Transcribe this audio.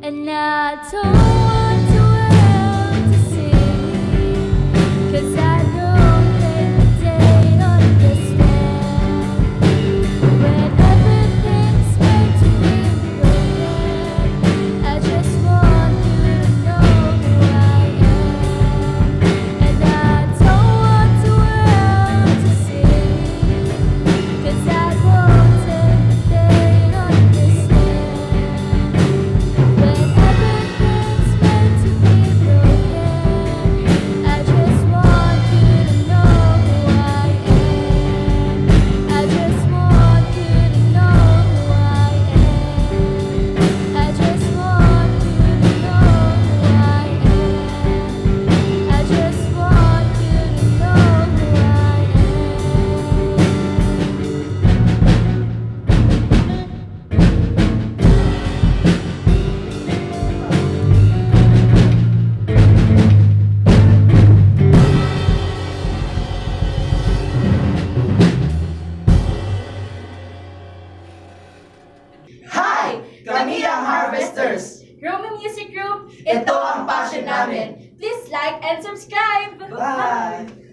And I don't want the world to see, 'cause I know that they understand. When everything's made to be broken, I just want you to know who I am. And I don't want the world to see, 'cause I won't think they understand. When everything's meant to be broken, I just want you to know who I am. I just want you to know who I am. I just want you to know who I am. I just want you to know who I Hi! Kami ang Harvesters! Romeo Music Group, Ito ang passion namin. please like and subscribe! Bye!